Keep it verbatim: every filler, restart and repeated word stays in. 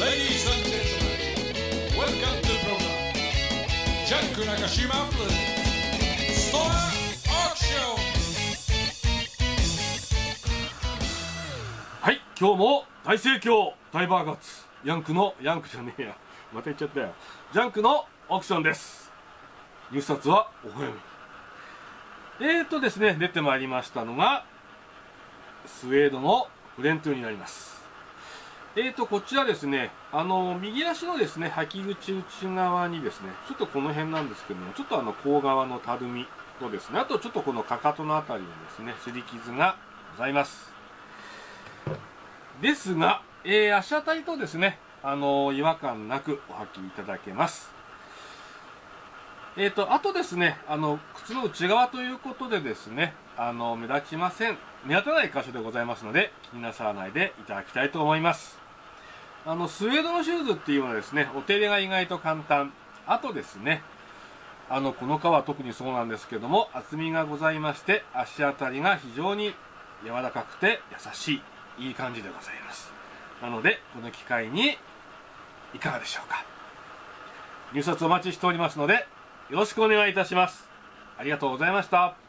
Ladies and gentlemen, welcome to the program. ジャンク中島プレゼンツストアオークション。 はい、今日も大盛況大爆発ヤンクのヤンクじゃねえやまた言っちゃったよ。ジャンクのオークションです。入札はお早めに。えーとですね出てまいりましたのがスウェードのフレントになります。えーとこちらですね、あの右足のですね履き口内側にですね、ちょっとこの辺なんですけども、ちょっとあの甲側のたるみとですね、あとちょっとこのかかとのあたりにですね擦り傷がございます。ですが、えー、足当たりとですね、あの違和感なくお履きいただけます。えーとあとですね、あの靴の内側ということでですね、あの目立ちません。目立たない箇所でございますので気になさらないでいただきたいと思います。あのスウェードのシューズっていうのはですね、お手入れが意外と簡単。あとですね、あのこの革は特にそうなんですけども、厚みがございまして、足当たりが非常に柔らかくて優しいいい感じでございます。なのでこの機会にいかがでしょうか。入札お待ちしておりますのでよろしくお願いいたします。ありがとうございました。